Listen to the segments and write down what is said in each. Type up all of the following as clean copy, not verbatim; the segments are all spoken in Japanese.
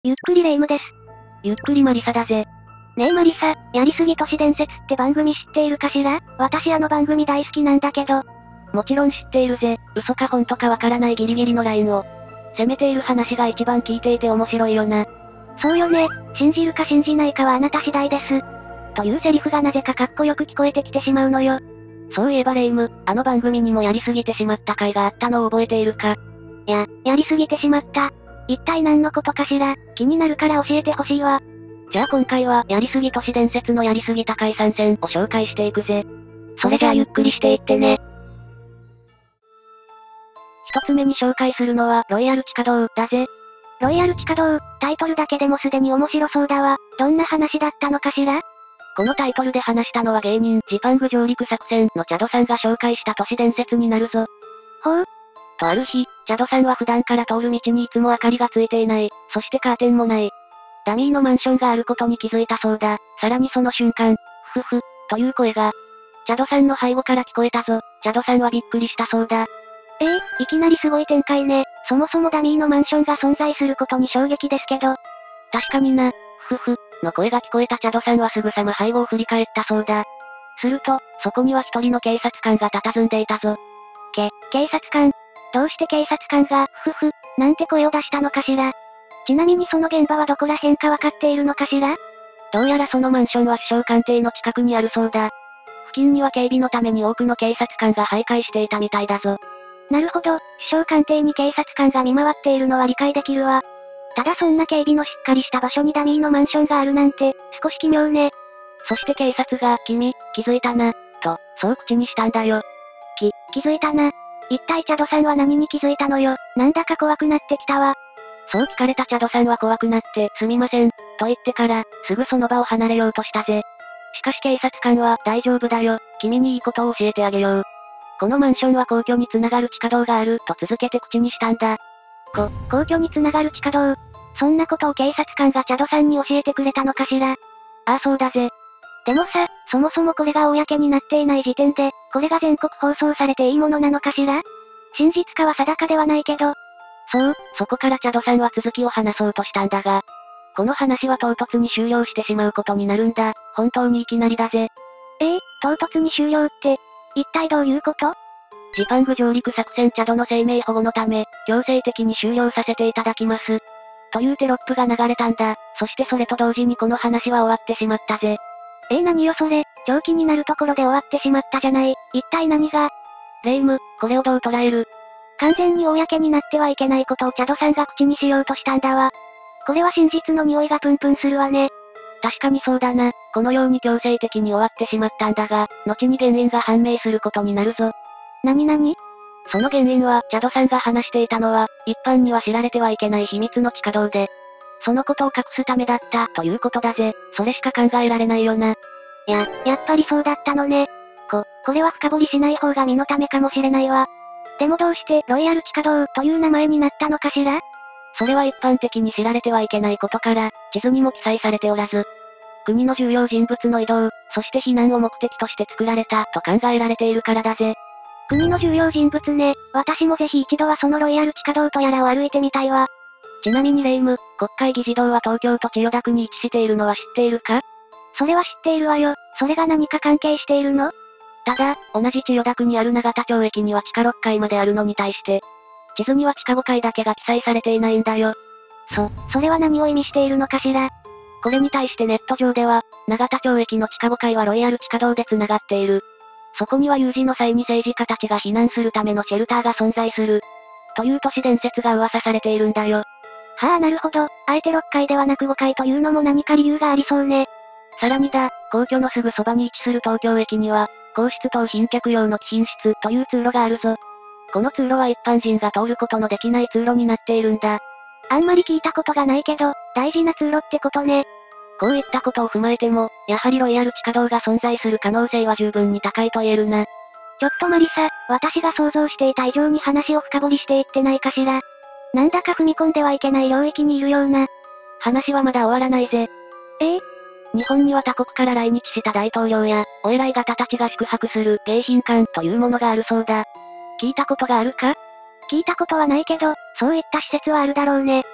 ゆっくりレ夢ムです。 ゆっくりマリサだぜ。 ねえマリサ、やりすぎ都市伝説って番組知っているかしら？私あの番組大好きなんだけど。 もちろん知っているぜ。嘘か本当かわからないギリギリのラインを攻めている話が一番聞いていて面白いよな。 そうよね、信じるか信じないかはあなた次第です。というセリフがなぜかかっこよく聞こえてきてしまうのよ。 そういえばレ夢ム、あの番組にもやりすぎてしまった回があったのを覚えているか？ やりすぎてしまった。一体何のことかしら？気になるから教えてほしいわ。 じゃあ今回はやりすぎ都市伝説のやりすぎた回参戦を紹介していくぜ。 それじゃあゆっくりしていってね。 一つ目に紹介するのはロイヤル地下道だぜ。 ロイヤル地下道、タイトルだけでもすでに面白そうだわ。どんな話だったのかしら？ このタイトルで話したのは芸人、ジパング上陸作戦のチャドさんが紹介した都市伝説になるぞ。 ほう。 とある日、チャドさんは普段から通る道にいつも明かりがついていない、そしてカーテンもない。ダミーのマンションがあることに気づいたそうだ。さらにその瞬間、ふふふ、という声が、チャドさんの背後から聞こえたぞ。チャドさんはびっくりしたそうだ。 いきなりすごい展開ね。そもそもダミーのマンションが存在することに衝撃ですけど。 確かにな、ふふふ、の声が聞こえたチャドさんはすぐさま背後を振り返ったそうだ。すると、そこには一人の警察官が佇んでいたぞ。 警察官？どうして警察官が、ふふ、なんて声を出したのかしら？ちなみにその現場はどこら辺かわかっているのかしら？ どうやらそのマンションは首相官邸の近くにあるそうだ。付近には警備のために多くの警察官が徘徊していたみたいだぞ。 なるほど、首相官邸に警察官が見回っているのは理解できるわ。ただそんな警備のしっかりした場所にダミーのマンションがあるなんて、少し奇妙ね。 そして警察が、君、気づいたな、と、そう口にしたんだよ。 気づいたな。一体チャドさんは何に気づいたのよ。なんだか怖くなってきたわ。 そう聞かれたチャドさんは怖くなって、すみません、と言ってから、すぐその場を離れようとしたぜ。しかし警察官は、大丈夫だよ、君にいいことを教えてあげよう。このマンションは皇居に繋がる地下道がある、と続けて口にしたんだ。 皇居に繋がる地下道。そんなことを警察官がチャドさんに教えてくれたのかしら？ ああそうだぜ。 でもさ、そもそもこれが公になっていない時点で、これが全国放送されていいものなのかしら？真実かは定かではないけど。 そう、そこからチャドさんは続きを話そうとしたんだが、この話は唐突に終了してしまうことになるんだ。本当にいきなりだぜ。 唐突に終了って、一体どういうこと？ ジパング上陸作戦チャドの生命保護のため、強制的に終了させていただきます。というテロップが流れたんだ。そしてそれと同時にこの話は終わってしまったぜ。 何よそれ、長期になるところで終わってしまったじゃない。一体何が？ レ夢ム、これをどう捉える？ 完全に公になってはいけないことをチャドさんが口にしようとしたんだわ。これは真実の匂いがプンプンするわね。 確かにそうだな。このように強制的に終わってしまったんだが、後に原因が判明することになるぞ。 何？ その原因は、チャドさんが話していたのは、一般には知られてはいけない秘密の地下道で、そのことを隠すためだった、ということだぜ。それしか考えられないよな。 やっぱりそうだったのね。これは深掘りしない方が身のためかもしれないわ。でもどうして、ロイヤル地下道という名前になったのかしら？ それは一般的に知られてはいけないことから、地図にも記載されておらず、国の重要人物の移動、そして避難を目的として作られた、と考えられているからだぜ。 国の重要人物ね。私もぜひ一度はそのロイヤル地下道とやらを歩いてみたいわ。 ちなみにレ夢ム、国会議事堂は東京都千代田区に位置しているのは知っているか？ それは知っているわよ。それが何か関係しているの？ ただ、同じ千代田区にある永田町駅には地下6階まであるのに対して、地図には地下5階だけが記載されていないんだよ。 それは何を意味しているのかしら？ これに対してネット上では、永田町駅の地下5階はロイヤル地下道で繋がっている。そこには有事の際に政治家たちが避難するためのシェルターが存在する。という都市伝説が噂されているんだよ。 はあなるほど、あえて6階ではなく5階というのも何か理由がありそうね。 さらにだ、皇居のすぐそばに位置する東京駅には、皇室等賓客用の貴賓室という通路があるぞ。この通路は一般人が通ることのできない通路になっているんだ。 あんまり聞いたことがないけど、大事な通路ってことね。 こういったことを踏まえても、やはりロイヤル地下道が存在する可能性は十分に高いと言えるな。 ちょっとマリサ、私が想像していた以上に話を深掘りしていってないかしら。なんだか踏み込んではいけない領域にいるような。 話はまだ終わらないぜ。日本には他国から来日した大統領や、お偉い方たちが宿泊する迎賓館というものがあるそうだ。聞いたことがあるか？ 聞いたことはないけど、そういった施設はあるだろうね。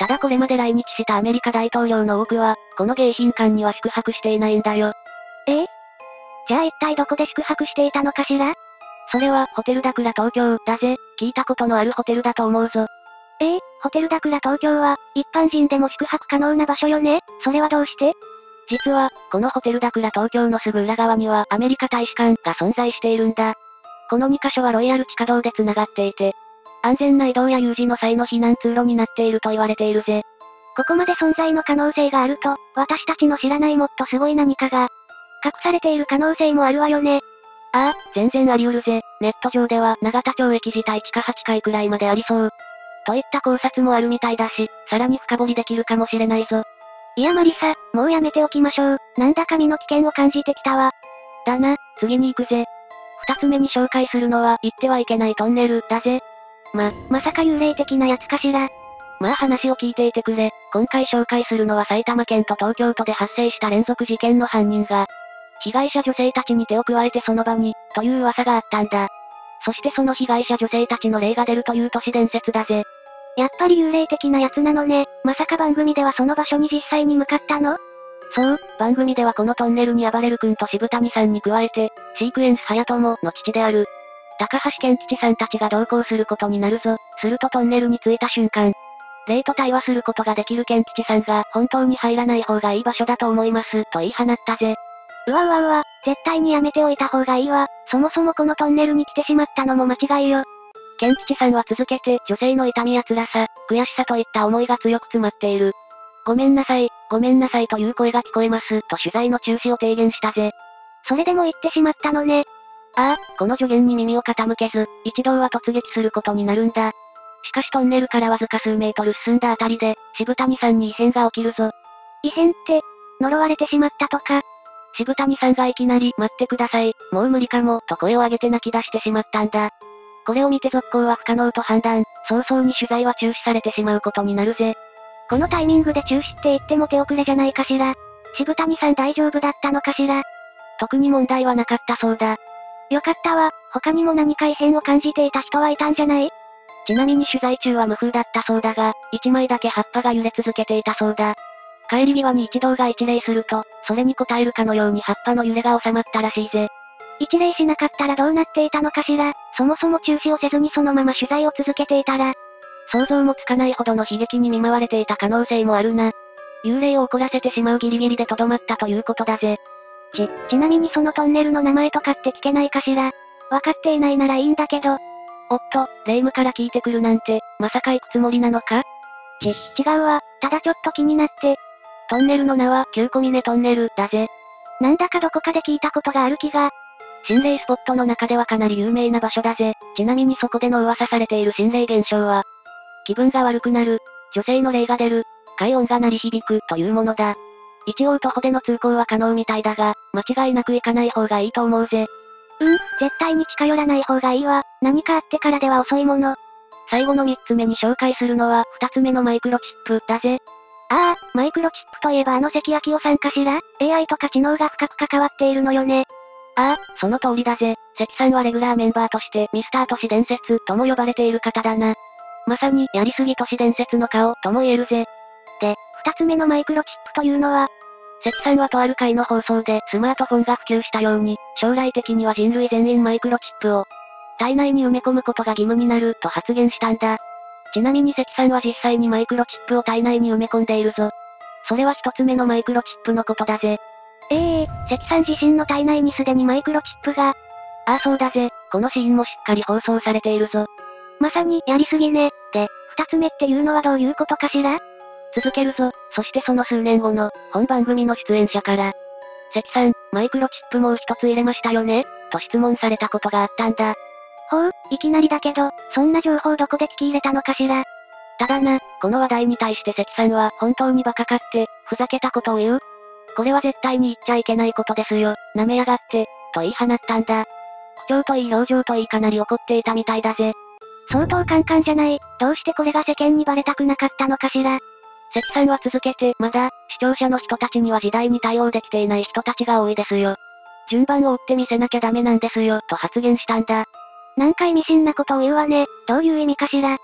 ただこれまで来日したアメリカ大統領の多くは、この迎賓館には宿泊していないんだよ。 じゃあ一体どこで宿泊していたのかしら？ それは、ホテルダクラ東京、だぜ。聞いたことのあるホテルだと思うぞ。 ホテルダクラ東京は、一般人でも宿泊可能な場所よね？それはどうして？ 実は、このホテルダクラ東京のすぐ裏側にはアメリカ大使館が存在しているんだ。この2カ所はロイヤル地下道で繋がっていて、安全な移動や有事の際の避難通路になっていると言われているぜ。 ここまで存在の可能性があると、私たちの知らないもっとすごい何かが、隠されている可能性もあるわよね。 ああ、全然あり得るぜ。ネット上では永田町駅自体地下8階くらいまでありそう。といった考察もあるみたいだし、さらに深掘りできるかもしれないぞ。 いやマリサ、もうやめておきましょう。なんだか身の危険を感じてきたわ。 だな、次に行くぜ。二つ目に紹介するのは行ってはいけないトンネル、だぜ。 まさか幽霊的なやつかしら。 まあ話を聞いていてくれ。今回紹介するのは埼玉県と東京都で発生した連続事件の犯人が、被害者女性たちに手を加えてその場に、という噂があったんだ。そしてその被害者女性たちの霊が出るという都市伝説だぜ。 やっぱり幽霊的なやつなのね。まさか番組ではその場所に実際に向かったの？ そう、番組ではこのトンネルに暴れる君と渋谷さんに加えて、シークエンス隼人の父である、高橋健吉さんたちが同行することになるぞ。するとトンネルに着いた瞬間、霊と対話することができる健吉さんが本当に入らない方がいい場所だと思います、と言い放ったぜ。 うわ、絶対にやめておいた方がいいわ。そもそもこのトンネルに来てしまったのも間違いよ。 健吉さんは続けて女性の痛みや辛さ、悔しさといった思いが強く詰まっている。ごめんなさいという声が聞こえます、と取材の中止を提言したぜ。 それでも言ってしまったのね。 ああ、この助言に耳を傾けず、一同は突撃することになるんだ。しかしトンネルからわずか数メートル進んだあたりで、渋谷さんに異変が起きるぞ。 異変って、呪われてしまったとか。 渋谷さんがいきなり、待ってください、もう無理かも、と声を上げて泣き出してしまったんだ。これを見て続行は不可能と判断、早々に取材は中止されてしまうことになるぜ。 このタイミングで中止って言っても手遅れじゃないかしら。渋谷さん大丈夫だったのかしら。 特に問題はなかったそうだ。 よかったわ、他にも何か異変を感じていた人はいたんじゃない？ ちなみに取材中は無風だったそうだが、一枚だけ葉っぱが揺れ続けていたそうだ。帰り際に一同が一礼すると、それに応えるかのように葉っぱの揺れが収まったらしいぜ。 一礼しなかったらどうなっていたのかしら。そもそも中止をせずにそのまま取材を続けていたら、 想像もつかないほどの悲劇に見舞われていた可能性もあるな。幽霊を怒らせてしまうギリギリでとどまったということだぜ。 ちなみにそのトンネルの名前とかって聞けないかしら。わかっていないならいいんだけど。 おっと、霊夢から聞いてくるなんて、まさか行くつもりなのか？ 違うわ、ただちょっと気になって。 トンネルの名は、旧小峰トンネル、だぜ。 なんだかどこかで聞いたことがある気が。 心霊スポットの中ではかなり有名な場所だぜ。ちなみにそこでの噂されている心霊現象は、気分が悪くなる、女性の霊が出る、怪音が鳴り響く、というものだ。一応徒歩での通行は可能みたいだが、間違いなく行かない方がいいと思うぜ。 絶対に近寄らない方がいいわ。何かあってからでは遅いもの。 最後の3つ目に紹介するのは、2つ目のマイクロチップ、だぜ。 マイクロチップといえば関明夫さんかしら？ AI とか知能が深く関わっているのよね。 その通りだぜ。関さんはレギュラーメンバーとして、ミスター都市伝説、とも呼ばれている方だな。まさに、やりすぎ都市伝説の顔、とも言えるぜ。 で、2つ目のマイクロチップというのは、 関さんはとある回の放送で、スマートフォンが普及したように、将来的には人類全員マイクロチップを、体内に埋め込むことが義務になる、と発言したんだ。ちなみに関さんは実際にマイクロチップを体内に埋め込んでいるぞ。それは1つ目のマイクロチップのことだぜ。 関さん自身の体内にすでにマイクロチップが。 そうだぜ。このシーンもしっかり放送されているぞ。 まさに、やりすぎね。で、2つ目っていうのはどういうことかしら？ 続けるぞ。そしてその数年後の、本番組の出演者から、関さん、マイクロチップもう一つ入れましたよね？と質問されたことがあったんだ。 いきなりだけど、そんな情報どこで聞き入れたのかしら？ ただな、この話題に対して関さんは本当にバカかって、ふざけたことを言う？これは絶対に言っちゃいけないことですよ、舐めやがって、と言い放ったんだ。口調といい表情といいかなり怒っていたみたいだぜ。 相当カンカンじゃない。どうしてこれが世間にバレたくなかったのかしら？ 関さんは続けて、まだ、視聴者の人たちには時代に対応できていない人たちが多いですよ。順番を追って見せなきゃダメなんですよ、と発言したんだ。 なんか意味深なことを言うわね。どういう意味かしら？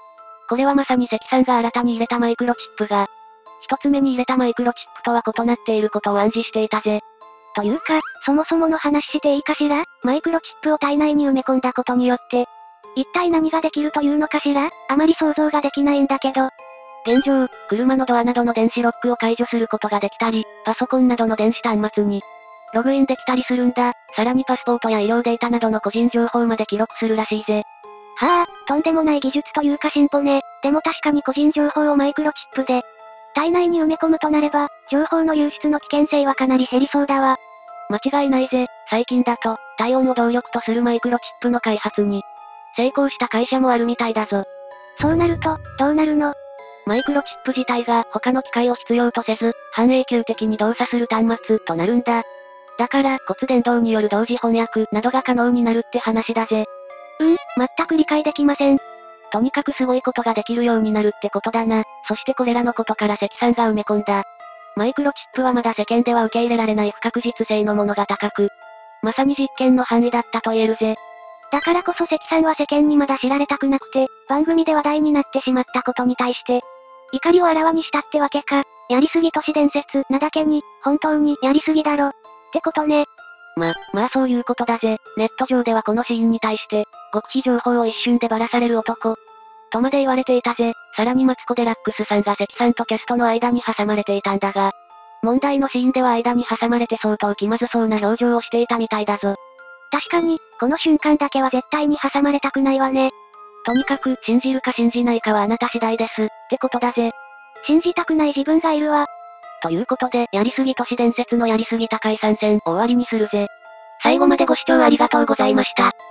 これはまさに関さんが新たに入れたマイクロチップが、一つ目に入れたマイクロチップとは異なっていることを暗示していたぜ。 というか、そもそもの話していいかしら？マイクロチップを体内に埋め込んだことによって、一体何ができるというのかしら？あまり想像ができないんだけど。 現状、車のドアなどの電子ロックを解除することができたり、パソコンなどの電子端末に、ログインできたりするんだ。さらにパスポートや医療データなどの個人情報まで記録するらしいぜ。 はあ、とんでもない技術というか進歩ね。でも確かに個人情報をマイクロチップで、体内に埋め込むとなれば、情報の流出の危険性はかなり減りそうだわ。 間違いないぜ。最近だと、体温を動力とするマイクロチップの開発に、成功した会社もあるみたいだぞ。 そうなると、どうなるの？ マイクロチップ自体が他の機械を必要とせず、半永久的に動作する端末となるんだ。だから、骨伝導による同時翻訳などが可能になるって話だぜ。 全く理解できません。 とにかくすごいことができるようになるってことだな。そしてこれらのことから関さんが埋め込んだ。マイクロチップはまだ世間では受け入れられない不確実性のものが高く、まさに実験の範囲だったと言えるぜ。 だからこそ関さんは世間にまだ知られたくなくて、番組で話題になってしまったことに対して、怒りをあらわにしたってわけか。やりすぎ都市伝説なだけに、本当にやりすぎだろ。ってことね。 まあそういうことだぜ。ネット上ではこのシーンに対して、極秘情報を一瞬でばらされる男。とまで言われていたぜ。さらにマツコ・デラックスさんが関さんとキャストの間に挟まれていたんだが、問題のシーンでは間に挟まれて相当気まずそうな表情をしていたみたいだぞ。 確かに、この瞬間だけは絶対に挟まれたくないわね。 とにかく、信じるか信じないかはあなた次第です、ってことだぜ。 信じたくない自分がいるわ。 ということで、やりすぎ都市伝説のやりすぎた解散戦を終わりにするぜ。最後までご視聴ありがとうございました。